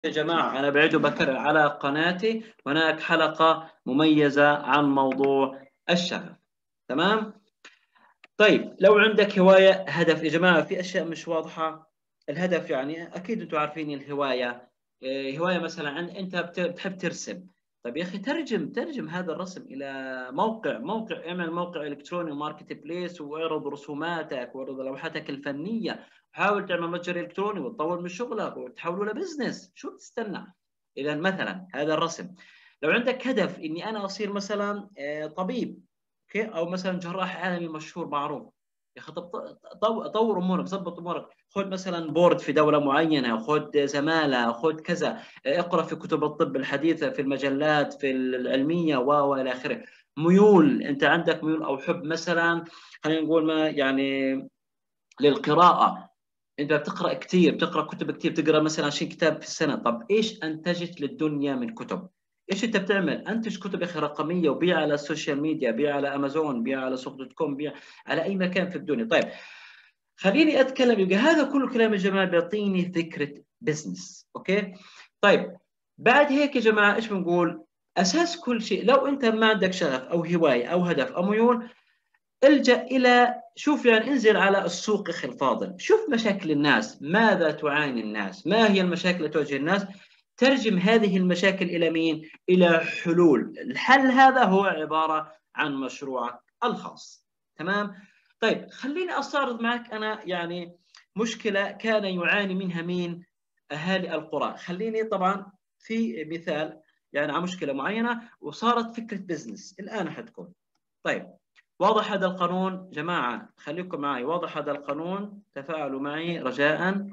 يا جماعة أنا بعيد وبكرر على قناتي هناك حلقة مميزة عن موضوع الشغف. تمام؟ طيب لو عندك هواية هدف يا جماعة، في أشياء مش واضحة. الهدف يعني أكيد أنتم عارفين الهواية. هواية مثلا أنت بتحب ترسم. طيب يا أخي ترجم هذا الرسم إلى موقع، اعمل موقع إلكتروني ماركت بليس واعرض رسوماتك واعرض لوحاتك الفنية. حاول تعمل متجر إلكتروني وتطور من شغلك وتحوله لبزنس. شو بتستنى؟ إذا مثلا هذا الرسم. لو عندك هدف إني أنا أصير مثلا طبيب، اوكي، او مثلا جراح عالمي مشهور معروف، يا اخي طور امورك، ظبط امورك، خذ مثلا بورد في دوله معينه، خذ زماله، خذ كذا، اقرا في كتب الطب الحديثه، في المجلات في العلميه والى اخره. ميول، انت عندك ميول او حب مثلا، خلينا نقول ما يعني للقراءه. انت بتقرا كثير، بتقرا كتب كثير، بتقرا مثلا 20 كتاب في السنه. طب ايش انتجت للدنيا من كتب؟ ايش انت بتعمل؟ انتج كتب يا اخي رقميه وبيع على السوشيال ميديا، بيع على امازون، بيع على سوق دوت كوم، بيع على اي مكان في الدنيا. طيب خليني اتكلم، يبقى هذا كله كلام يا جماعه بيعطيني فكره بزنس. اوكي. طيب بعد هيك يا جماعه ايش بنقول؟ اساس كل شيء، لو انت ما عندك شغف او هوايه او هدف او ميول، الجأ إلى، شوف يعني انزل على السوق أخي الفاضل، شوف مشاكل الناس، ماذا تعاني الناس، ما هي المشاكل التي تواجه الناس، ترجم هذه المشاكل إلى مين؟ إلى حلول. الحل هذا هو عبارة عن مشروعك الخاص. تمام؟ طيب خليني أستعرض معك أنا يعني مشكلة كان يعاني منها مين؟ أهالي القرى. خليني طبعا في مثال يعني على مشكلة معينة وصارت فكرة بزنس الآن حتكون. طيب واضح هذا القانون جماعة؟ خليكم معي، واضح هذا القانون؟ تفاعلوا معي رجاء.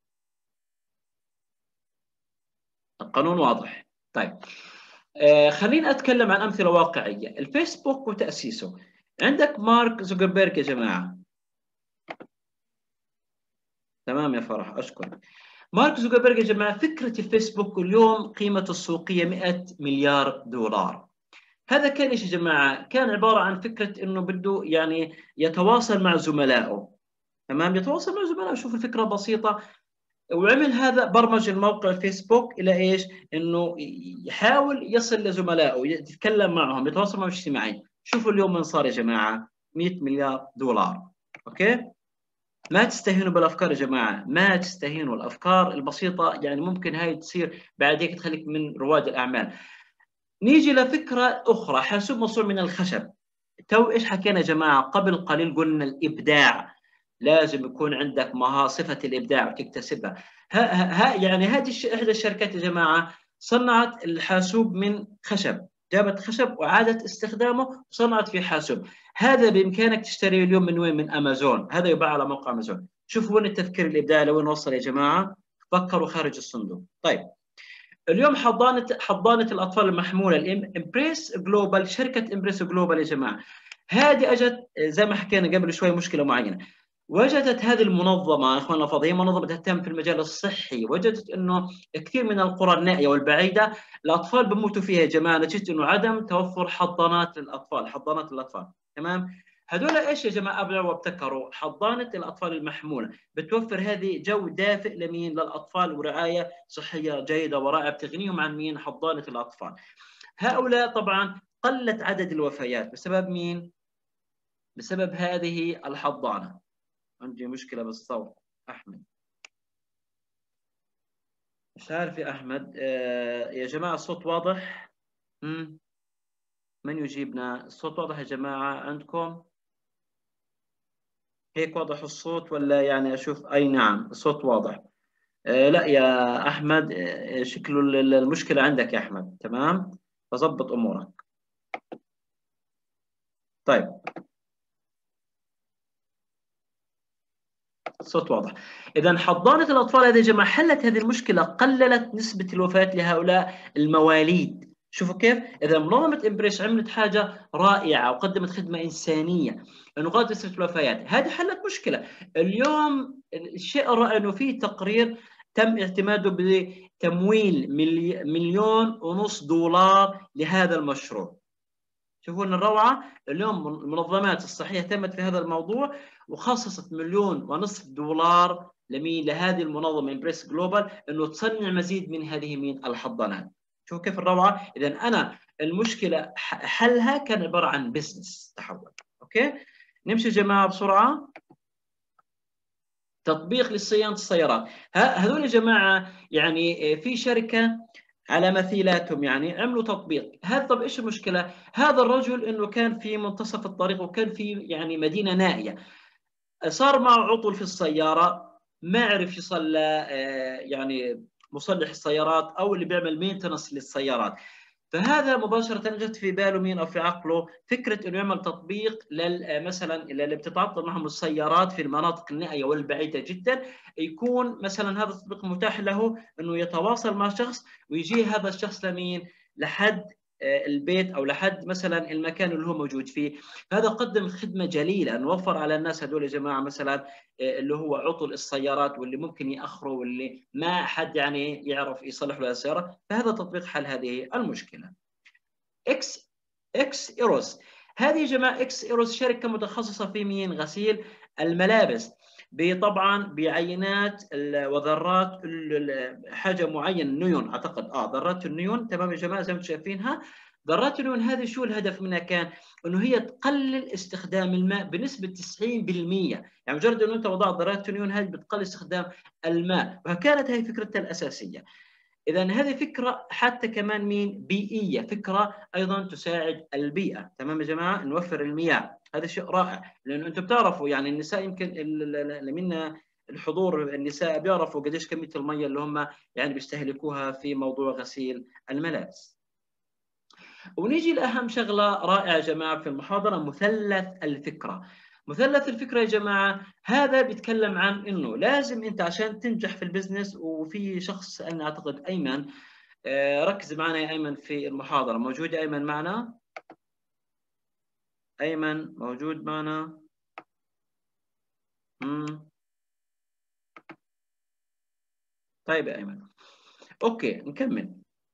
القانون واضح. طيب خليني أتكلم عن أمثلة واقعية. الفيسبوك وتأسيسه، عندك مارك زوكربيرج يا جماعة. تمام يا فرح، أشكر. مارك زوكربيرج يا جماعة، فكرة الفيسبوك اليوم قيمته السوقية 100 مليار دولار. هذا كان ايش يا جماعة؟ كان عبارة عن فكرة انه بده يعني يتواصل مع زملائه. تمام، يتواصل مع زملائه، شوف الفكرة بسيطة. وعمل هذا، برمج الموقع الفيسبوك الى ايش؟ انه يحاول يصل لزملائه، يتكلم معهم، يتواصل معهم اجتماعيا. شوفوا اليوم من صار يا جماعه، 100 مليار دولار. اوكي. ما تستهينوا بالافكار يا جماعه، ما تستهينوا. الافكار البسيطه يعني ممكن هاي تصير بعد هيك تخليك من رواد الاعمال. نيجي لفكره اخرى، حاسوب مصنوع من الخشب. تو ايش حكينا يا جماعه؟ قبل قليل قلنا الابداع، لازم يكون عندك صفه الابداع وتكتسبها. يعني هذه احدى الشركات يا جماعه صنعت الحاسوب من خشب، جابت خشب واعادت استخدامه وصنعت فيه حاسوب. هذا بامكانك تشتريه اليوم من وين؟ من امازون. هذا يباع على موقع امازون. شوفوا وين التفكير الابداعي لوين وصل يا جماعه. فكروا خارج الصندوق. طيب اليوم حضانه الاطفال المحموله، الامبريس جلوبال، شركه امبريس جلوبال يا جماعه، هذه اجت زي ما حكينا قبل شوي مشكله معينه. وجدت هذه المنظمه اخواننا الفاضلين، منظمه تهتم في المجال الصحي، وجدت انه كثير من القرى النائيه والبعيده الاطفال بموتوا فيها يا جماعه نتيجه انه عدم توفر حضانات للاطفال، حضانات للاطفال. تمام. هذول ايش يا جماعه ابدعوا وابتكروا؟ حضانه الاطفال المحموله، بتوفر هذه جو دافئ لمين؟ للاطفال، ورعايه صحيه جيده ورائعه، بتغنيهم عن مين؟ حضانه الاطفال. هؤلاء طبعا قلت عدد الوفيات بسبب مين؟ بسبب هذه الحضانه. عندي مشكله بالصوت احمد، مش عارف يا احمد. يا جماعه الصوت واضح؟ مم. من يجيبنا؟ الصوت واضح يا جماعه عندكم؟ هيك واضح الصوت ولا يعني اشوف؟ اي نعم الصوت واضح. لا يا احمد، شكله المشكله عندك يا احمد. تمام، فظبط امورك. طيب الصوت واضح. إذا حضانة الأطفال هذه يا جماعة حلت هذه المشكلة، قللت نسبة الوفاة لهؤلاء المواليد. شوفوا كيف؟ إذا منظمة إمبريس عملت حاجة رائعة وقدمت خدمة إنسانية إنه قللت نسبة الوفيات، هذه حلت مشكلة. اليوم الشيء الرائع إنه في تقرير تم اعتماده بتمويل مليون ونص دولار لهذا المشروع. شوفون الروعة. اليوم المنظمات الصحية اهتمت في هذا الموضوع وخصصت مليون ونصف دولار لمين؟ لهذه المنظمه امبريس جلوبال انه تصنع مزيد من هذه من الحضانات. شوف كيف الروعه؟ اذا انا المشكله حلها كان عباره عن بزنس تحول. اوكي، نمشي يا جماعه بسرعه. تطبيق لصيانه السيارات. هذول يا جماعه يعني في شركه على مثيلاتهم يعني عملوا تطبيق. هذا طب ايش المشكله؟ هذا الرجل انه كان في منتصف الطريق وكان في يعني مدينه نائيه، صار معه عطل في السياره، ما عرف يصلى يعني مصلح السيارات او اللي بيعمل مينتنس للسيارات. فهذا مباشرة جت في باله مين أو في عقله فكرة إنه يعمل تطبيق مثلا اللي بتتعطل معهم السيارات في المناطق النائية والبعيدة جدا، يكون مثلا هذا التطبيق متاح له إنه يتواصل مع شخص ويجي هذا الشخص لمين؟ لحد البيت او لحد مثلا المكان اللي هو موجود فيه. فهذا قدم خدمه جليله، نوفر على الناس هذول يا جماعه مثلا اللي هو عطل السيارات واللي ممكن ياخروا واللي ما حد يعني يعرف يصلح له السياره، فهذا تطبيق حل هذه المشكله. اكس ايروس. هذه يا جماعه اكس ايروس شركه متخصصه في مين؟ غسيل الملابس، طبعا بعينات وذرات حاجه معينه، نيون اعتقد، ذرات النيون. تمام يا جماعه زي ما انتم شايفينها. ذرات النيون هذه شو الهدف منها كان؟ انه هي تقلل استخدام الماء بنسبه 90%. يعني مجرد انه انت وضعت ذرات النيون هذه بتقلل استخدام الماء، وكانت هي فكرتها الاساسيه. إذا هذه فكرة حتى كمان مين؟ بيئية، فكرة أيضا تساعد البيئة. تمام يا جماعة؟ نوفر المياه، هذا شيء رائع. لأنه أنتم بتعرفوا يعني النساء يمكن منا الحضور النساء بيعرفوا قديش كمية المياه اللي هم يعني بيستهلكوها في موضوع غسيل الملابس. ونيجي لأهم شغلة رائعة يا جماعة في المحاضرة، مثلث الفكرة. مثلث الفكرة يا جماعة هذا بيتكلم عن إنه لازم أنت عشان تنجح في البزنس. وفي شخص سألني أعتقد أيمن، ركز معنا يا أيمن في المحاضرة. موجود يا أيمن معنا؟ أيمن موجود معنا؟ طيب يا أيمن، أوكي نكمل.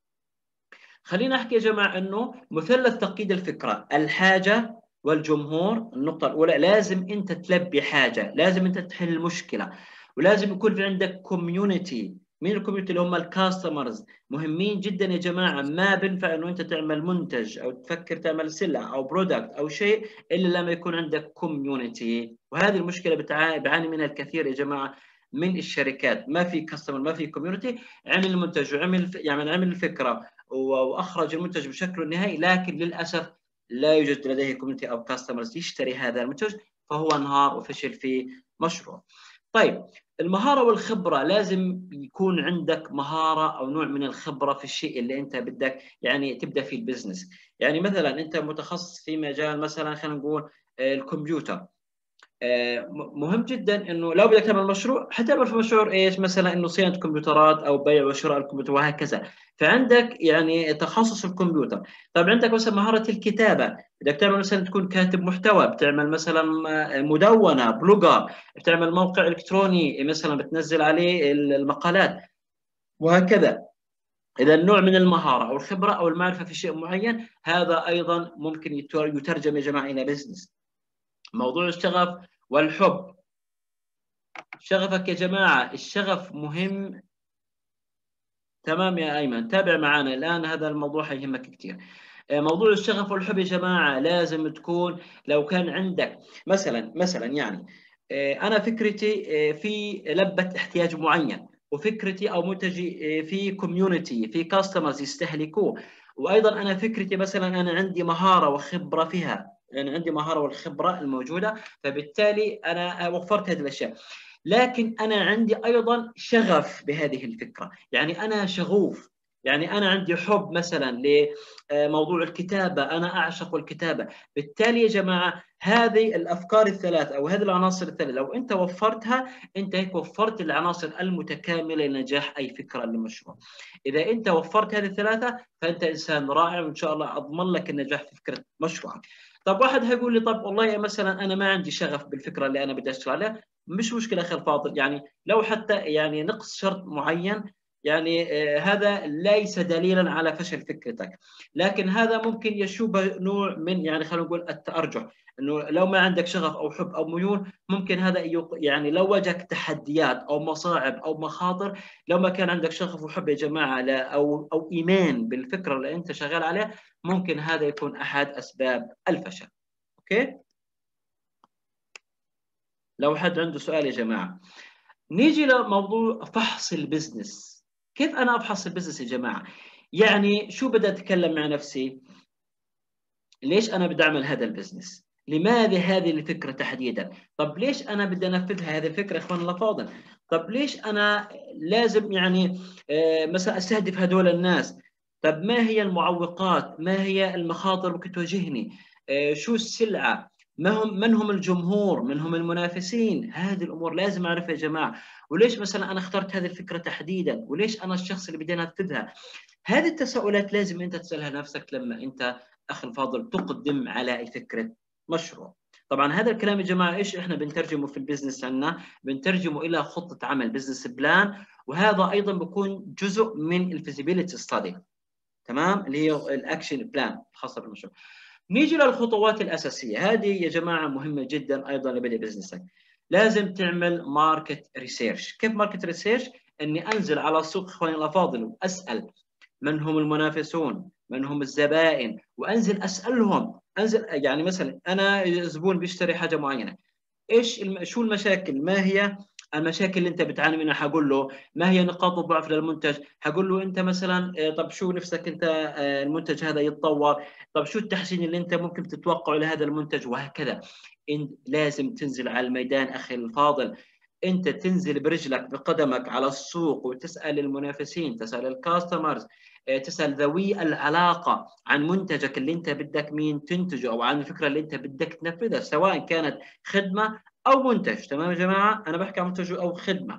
خلينا أحكي يا جماعة إنه مثلث تقييد الفكرة: الحاجة والجمهور. النقطة الأولى لازم أنت تلبي حاجة، لازم أنت تحل مشكلة، ولازم يكون في عندك كوميونتي. مين الكوميونتي؟ اللي هم الكاستمرز، مهمين جدا يا جماعة. ما بينفع إنه أنت تعمل منتج أو تفكر تعمل سلعة أو برودكت أو شيء إلا لما يكون عندك كوميونتي. وهذه المشكلة بيعاني منها الكثير يا جماعة من الشركات. ما في كاستمر، ما في كوميونتي. عمل المنتج وعمل يعني عمل الفكرة واخرج المنتج بشكله النهائي، لكن للاسف لا يوجد لديه كوميونتي او كاستمرز يشتري هذا المنتج، فهو انهار وفشل في مشروع. طيب المهاره والخبره، لازم يكون عندك مهاره او نوع من الخبره في الشيء اللي انت بدك يعني تبدا فيه البزنس. يعني مثلا انت متخصص في مجال مثلا خلينا نقول الكمبيوتر، مهم جدا انه لو بدك تعمل مشروع حتعمل في مشروع ايش؟ مثلا انه صيانه كمبيوترات او بيع وشراء الكمبيوتر وهكذا. فعندك يعني تخصص الكمبيوتر. طيب عندك مثلا مهاره الكتابه، بدك تعمل مثلا تكون كاتب محتوى، بتعمل مثلا مدونه، بلوجر، بتعمل موقع الكتروني مثلا بتنزل عليه المقالات وهكذا. إذا نوع من المهارة أو الخبرة أو المعرفة في شيء معين، هذا أيضا ممكن يترجم يا جماعة إلى بزنس. موضوع الشغف والحب. شغفك يا جماعة، الشغف مهم. تمام يا أيمن، تابع معنا الآن، هذا الموضوع هيهمك كثير. موضوع الشغف والحب يا جماعة لازم تكون. لو كان عندك مثلا يعني أنا فكرتي في لبة احتياج معين، وفكرتي أو منتجي في كوميونتي، في كاستمرز يستهلكوه، وأيضا أنا فكرتي مثلا أنا عندي مهارة وخبرة فيها، يعني عندي مهارة والخبرة الموجودة، فبالتالي أنا وفرت هذه الأشياء. لكن أنا عندي أيضا شغف بهذه الفكرة، يعني أنا شغوف، يعني أنا عندي حب مثلا لموضوع الكتابة، أنا أعشق الكتابة. بالتالي يا جماعة هذه الأفكار الثلاث أو هذه العناصر الثلاث لو أنت وفرتها، أنت هيك وفرت العناصر المتكاملة لنجاح أي فكرة لمشروع. إذا أنت وفرت هذه الثلاثة فأنت إنسان رائع، وإن شاء الله أضمن لك النجاح في فكرة مشروعك. طب واحد هيقول لي طب والله مثلا أنا ما عندي شغف بالفكرة اللي أنا بدي أشتغل عليها. مش مشكله اخي الفاضل، يعني لو حتى يعني نقص شرط معين يعني هذا ليس دليلا على فشل فكرتك، لكن هذا ممكن يشوب نوع من يعني خلينا نقول التأرجح، انه لو ما عندك شغف او حب او ميول ممكن هذا يعني لو واجهك تحديات او مصاعب او مخاطر، لو ما كان عندك شغف وحب يا جماعه او ايمان بالفكره اللي انت شغال عليها، ممكن هذا يكون احد اسباب الفشل. اوكي؟ لو حد عنده سؤال يا جماعه. نيجي لموضوع فحص البزنس. كيف انا افحص البزنس يا جماعه؟ يعني شو بدي اتكلم مع نفسي؟ ليش انا بدي اعمل هذا البزنس؟ لماذا هذه الفكره تحديدا؟ طب ليش انا بدي انفذها هذه الفكره اخوان الافاضل؟ طب ليش انا لازم يعني مثلا استهدف هذول الناس؟ طب ما هي المعوقات؟ ما هي المخاطر ممكن تواجهني؟ شو السلعه؟ من هم الجمهور؟ من هم المنافسين؟ هذه الامور لازم اعرفها يا جماعه. وليش مثلا انا اخترت هذه الفكره تحديدا؟ وليش انا الشخص اللي بدي انفذها؟ هذه التساؤلات لازم انت تسالها نفسك لما انت اخي الفاضل تقدم على فكره مشروع. طبعا هذا الكلام يا جماعه ايش احنا بنترجمه في البزنس عندنا؟ بنترجمه الى خطه عمل، بزنس بلان، وهذا ايضا بيكون جزء من الفيزيبيليتي ستادي، تمام، اللي هي الاكشن بلان الخاصه بالمشروع. نيجي للخطوات الاساسيه، هذه يا جماعه مهمه جدا ايضا لبدء بزنسك. لازم تعمل ماركت ريسيرش. كيف ماركت ريسيرش؟ اني انزل على السوق اخواني الافاضل واسال من هم المنافسون، من هم الزبائن، وانزل اسالهم. انزل يعني مثلا انا زبون بيشتري حاجه معينه، شو المشاكل؟ ما هي المشاكل اللي انت بتعاني منها؟ حقول له ما هي نقاط الضعف للمنتج. حقول له انت مثلا طب شو نفسك انت المنتج هذا يتطور؟ طب شو التحسين اللي انت ممكن تتوقعه لهذا المنتج؟ وهكذا. لازم تنزل على الميدان اخي الفاضل، انت تنزل برجلك بقدمك على السوق وتسال المنافسين، تسال الكاستمرز، تسال ذوي العلاقه عن منتجك اللي انت بدك مين تنتجه، او عن الفكره اللي انت بدك تنفذها، سواء كانت خدمه او منتج. تمام يا جماعه؟ انا بحكي عن منتج او خدمه.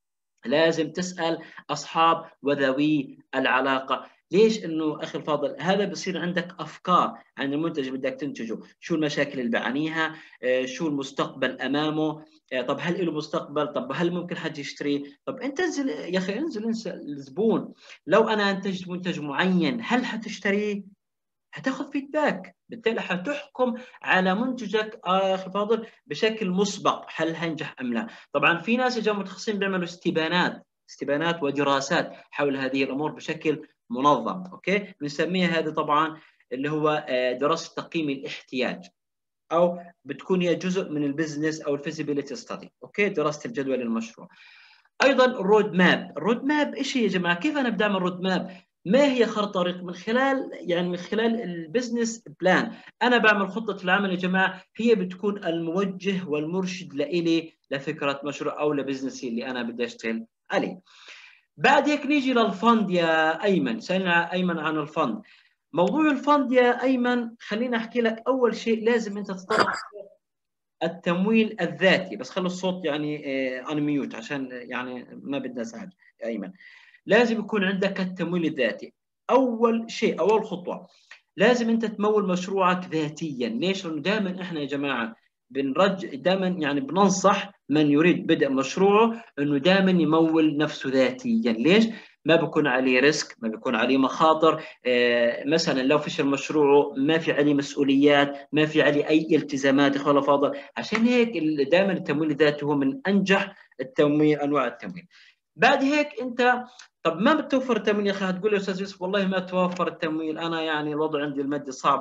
لازم تسال اصحاب وذوي العلاقه. ليش؟ انه اخي الفاضل هذا بصير عندك افكار عن المنتج اللي بدك تنتجه، شو المشاكل اللي بيعانيها، شو المستقبل امامه، طب هل له مستقبل؟ طب هل ممكن حد يشتريه؟ طب انت انزل يا اخي، انزل الزبون. لو انا انتجت منتج معين هل حتشتريه؟ هتاخذ فيدباك، بالتالي حتحكم على منتجك اخي فاضل بشكل مسبق، هل هينجح ام لا. طبعا في ناس يا متخصصين بيعملوا استبانات ودراسات حول هذه الامور بشكل منظم. اوكي، بنسميها هذه طبعا اللي هو دراسه تقييم الاحتياج، او بتكون هي جزء من البزنس او الفيزيبيليتي ستادي. اوكي، دراسه الجدوى للمشروع. ايضا الرود ماب ايش هي يا جماعه؟ كيف انا بدي اعمل رود ماب؟ ما هي خريطه طريق؟ من خلال البزنس بلان. انا بعمل خطه العمل يا جماعه، هي بتكون الموجه والمرشد لإلي لفكره مشروع او لبزنسي اللي انا بدي اشتغل عليه. بعد هيك نيجي للفند يا ايمن. سالنا ايمن عن الفند. موضوع الفند يا ايمن، خليني احكي لك. اول شيء لازم انت تتطرق التمويل الذاتي. بس خلوا الصوت يعني ان ميوت عشان يعني ما بدنا ازعج يا ايمن. لازم يكون عندك التمويل الذاتي. اول شيء، اول خطوه، لازم انت تمول مشروعك ذاتيا. ليش؟ لانه دائما احنا يا جماعه دائما يعني بننصح من يريد بدء مشروعه انه دائما يمول نفسه ذاتيا. ليش؟ ما بيكون عليه ريسك، ما بيكون عليه مخاطر. مثلا لو فشل مشروعه ما في عليه مسؤوليات، ما في عليه اي التزامات. يا اخوان فاضل، عشان هيك دائما التمويل الذاتي هو من انجح التمويل، انواع التمويل. بعد هيك انت، طب ما بتوفر التمويل يا اخي؟ هتقول لي استاذ يوسف والله ما توفر التمويل، انا يعني الوضع عندي المادي صعب.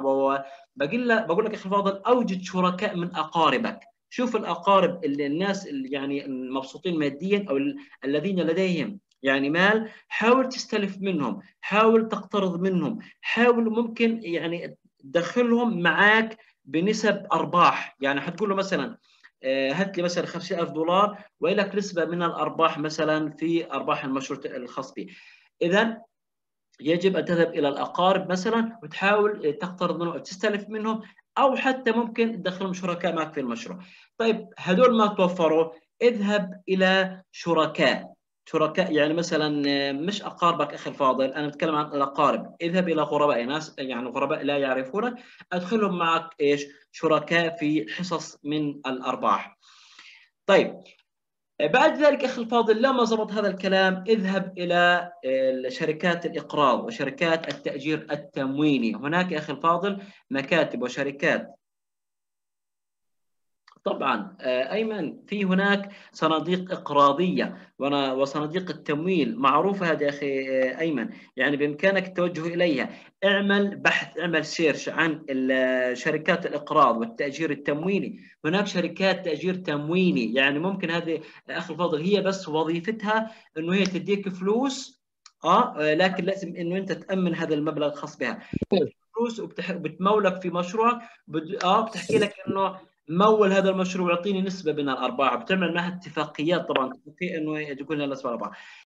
بقول لك يا اخي فاضل، اوجد شركاء من اقاربك. شوف الاقارب اللي الناس اللي يعني المبسوطين ماديا او الذين لديهم يعني مال، حاول تستلف منهم، حاول تقترض منهم، حاول ممكن يعني تدخلهم معاك بنسب ارباح. يعني حتقول له مثلا هات لي مثلا 50,000 دولار ولك نسبه من الارباح مثلا في ارباح المشروع الخاص به. اذا يجب ان تذهب الى الاقارب مثلا وتحاول تقترض منهم او تستلف منهم، او حتى ممكن تدخلهم شركاء معك في المشروع. طيب هذول ما توفروا، اذهب الى شركاء يعني مثلا مش اقاربك اخي الفاضل، انا بتكلم عن الاقارب. اذهب الى غرباء، ناس يعني غرباء لا يعرفونك، ادخلهم معك ايش؟ شركاء في حصص من الارباح. طيب بعد ذلك أخي الفاضل، لما زبط هذا الكلام اذهب إلى شركات الإقراض وشركات التأجير التمويني. هناك أخي الفاضل مكاتب وشركات، طبعا أيمن، في هناك صناديق إقراضية وصناديق التمويل معروفة هذه أخي أيمن، يعني بإمكانك التوجه إليها. اعمل بحث، اعمل سيرش عن شركات الإقراض والتأجير التمويلي. هناك شركات تأجير تمويني، يعني ممكن هذه أخي الفاضل هي بس وظيفتها أنه هي تديك فلوس، لكن لازم انه انت تامن هذا المبلغ الخاص بها، فلوس وبتمولك في مشروعك. بتحكي لك انه مول هذا المشروع، يعطيني نسبه من الارباح، بتعمل معها اتفاقيات، طبعا اتفاقيه انه يقول لنا نسبه الارباح.